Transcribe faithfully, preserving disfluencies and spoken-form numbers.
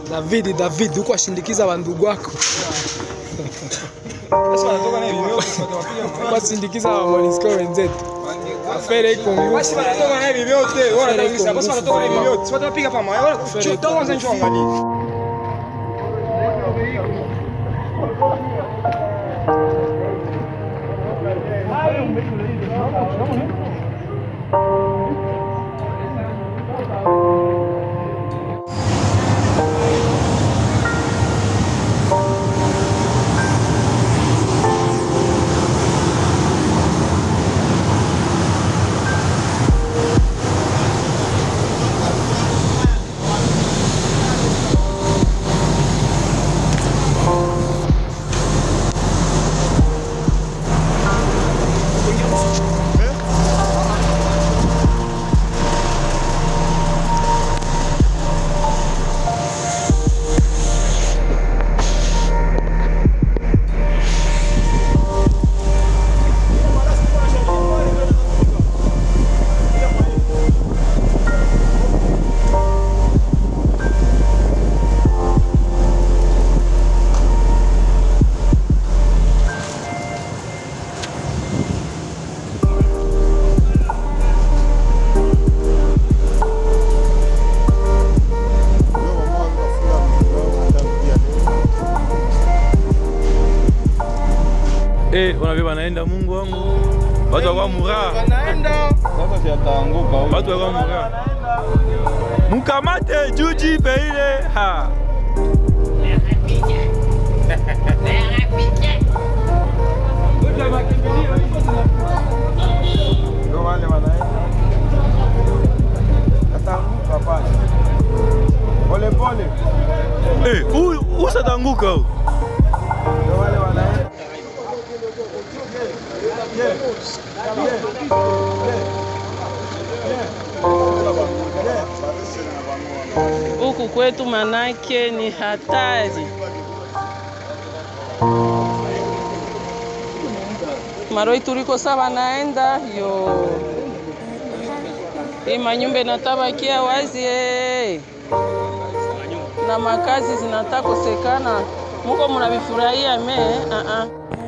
David, David, uko ashindikiza bandugu wako. Sasa wanatoka na vimeo Kwa sindikiza wa Monusco wenzetu. Afere iko mimi. Basi wanatoka na vimeo te, wanatoka basi wanatoka na vimeo. Sio watapiga pamoja. Wala kuchota kwanza njoo angalia. Eh, wanawe wanaenda Mungu wangu. Watu wa mura. Wanaenda. Sasa si ataanguka huko. Watu wa mura. Mkamate juji beile ha. Ndio wale wanaenda. Ataanguka pale. Pole pole. Eh, huyu usatanguka huyu. Ndio wale wanaenda. Huku kwetu manake ni hatari. Maroi tuliko sawa naenda yo. Hii manyumba inatabakia wazi eh. Na makazi zinataka kosekana. Muko mnavifurahia me? Ah ah.